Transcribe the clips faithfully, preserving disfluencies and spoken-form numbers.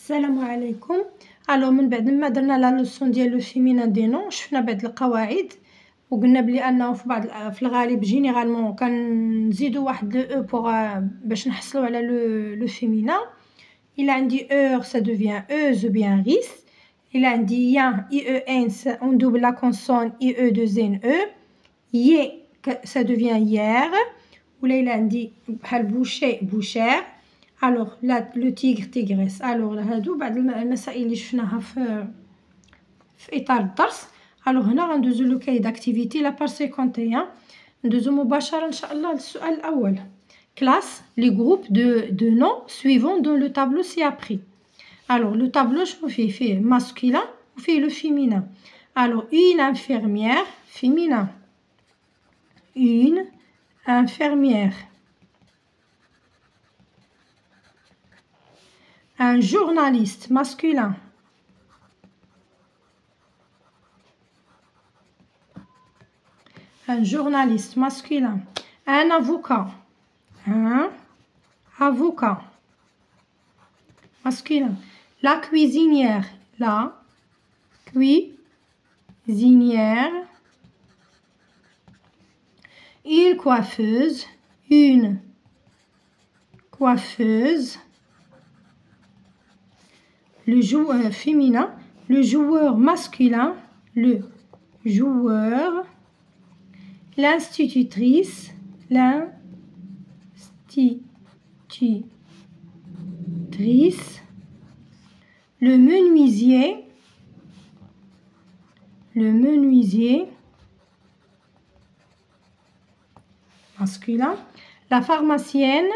السلام عليكم. الو من بعد ما درنا لا لوسون ديال لو فيمينان دي نون شفنا بعض القواعد وقلنا بلي انه في بعض في الغالب جينيرالمون كنزيدوا واحد لو او بوغ باش نحصلوا على لو لو فيمينان. الا عندي اور سا دوفيان اوز بيان ريس. الا عندي يان اي او ان اون دوبل لا كونسون اي او دوزين او. ي سا دوفيان يير. ولا الا عندي بحال بوشي بوشير. الوغ لا لو تيغر تيغريس. الوغ هادو بعض المسائل اللي شفناها في في اطار الدرس. الوغ هنا غندوزو لو كاي داكتيفيتي لا بار خمسة وخمسين. ندوزو مباشره ان شاء الله للسؤال الاول. كلاس لي جروب دو دو نون سويفون دون لو طابلو سي ابري. الوغ لو طابلو شنو فيه؟ فيه ماسكولين وفيه لو فيمينان. الوغ اون انفيرميير فيمينان. اون انفيرميير. Un journaliste masculin. Un journaliste masculin. Un avocat. Un avocat masculin. La cuisinière. La cuisinière. Une coiffeuse. Une coiffeuse. Le joueur féminin, le joueur masculin, le joueur, l'institutrice, l'institutrice, le menuisier, le menuisier masculin, la pharmacienne,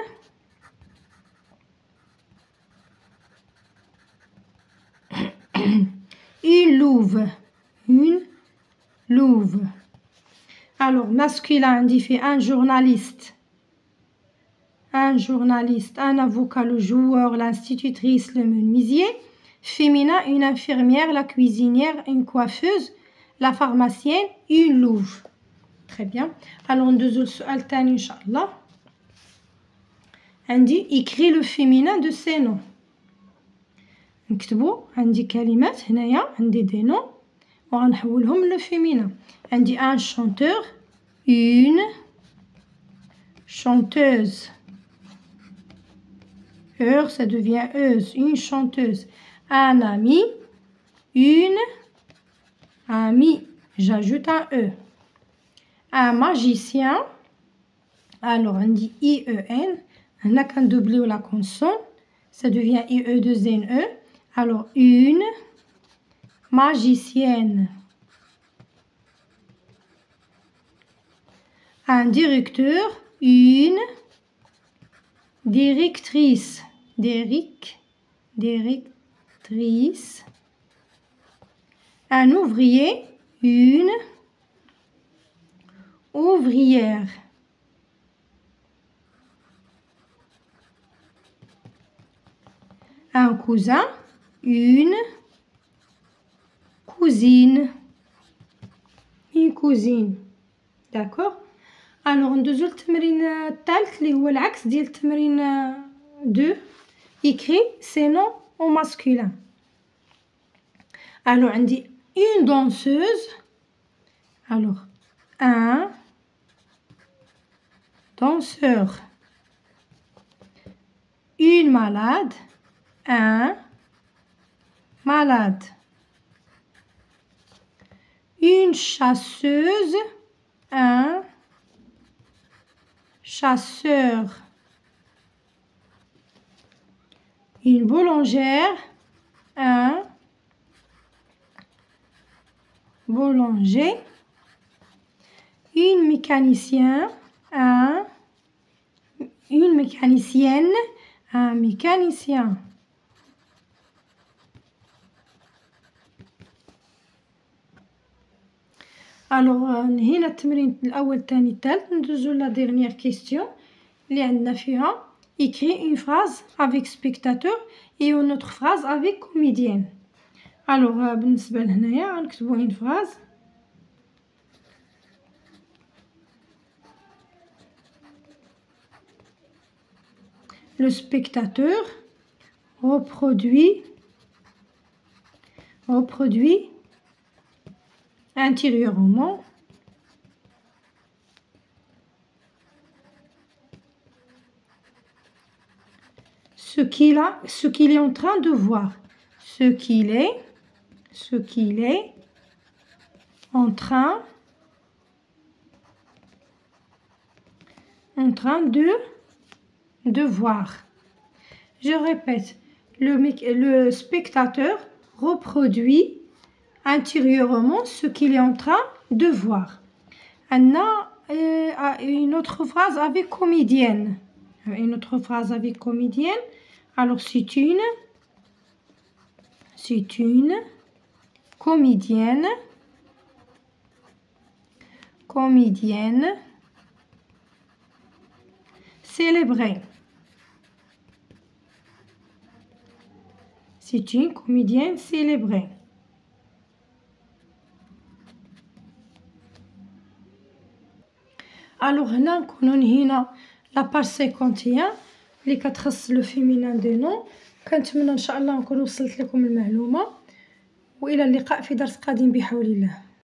une louve. Une louve. Alors, masculin, on dit un journaliste. Un journaliste, un avocat, le joueur, l'institutrice, le menuisier. Féminin, une infirmière, la cuisinière, une coiffeuse, la pharmacienne, une louve. Très bien. Alors, on doit le tani, Inch'Allah. On dit écrit le féminin de ces noms. نكتبوا عندي كلمات هنايا عندي دي نون وغنحولهم لو فيمينان. عندي ان شونتور اون شونتوز اور ça devient euse une chanteuse. Un ami une amie j'ajoute un e. Un magicien alors عندي i e n هنا كندوبليو لا كونسون ça devient i e deux n e. Alors, une magicienne. Un directeur, une directrice. Déric, directrice. Un ouvrier, une ouvrière. Un cousin, une cousine. Une cousine. D'accord. Alors ندوزو للتمرين الثالث اللي هو العكس ديال التمرين deux. Écrit ces noms au masculin. Alors عندي une danseuse. Alors un danseur. Une malade. Un malade. Une chasseuse, un chasseur. Une boulangère, un boulanger. Une mécanicien, un une mécanicienne, un mécanicien. الوغ هنا التمرين الاول الثاني الثالث ندوزو لا ديرنيير كيستيون اللي عندنا فيها écrit une phrase avec spectateur et une autre phrase avec comédienne. الوغ بالنسبه لهنايا غنكتبو une phrase le spectateur reproduit reproduit intérieurement ce qu'il a, ce qu'il est en train de voir, ce qu'il est, ce qu'il est en train, en train de, de voir. Je répète, le, le spectateur reproduit intérieurement ce qu'il est en train de voir. On a euh, une autre phrase avec comédienne. Une autre phrase avec comédienne. Alors c'est une, c'est une comédienne, comédienne célébrée. C'est une comédienne célébrée. Alors هنا نكونو نهينا لاباج خمسة وخمسين اللي كتخص لو فيمينان دو نون. كنتمنى ان شاء الله نكون وصلت لكم المعلومه، والى اللقاء في درس قادم بحول الله.